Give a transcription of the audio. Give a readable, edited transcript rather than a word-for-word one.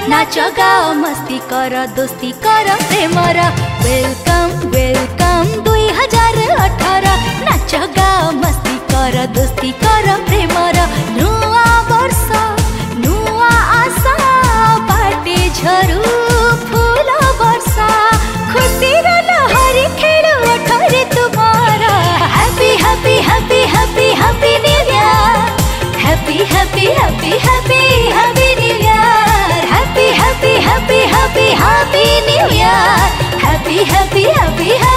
नाच गाओ मस्ती कर दोस्ती कर प्रेमर वेलकम वेलकम 2018 नाच गाओ मस्ती कर दोस्ती कर प्रेमर नुआ वर्ष नुआ आशा बाटे झरू फूल वर्षा खुशी लहरी खेलु ओठरे तुम्हारा happy happy happy happy happy new year happy happy happy happy happy new year happy happy happy happy happy new year happy happy happy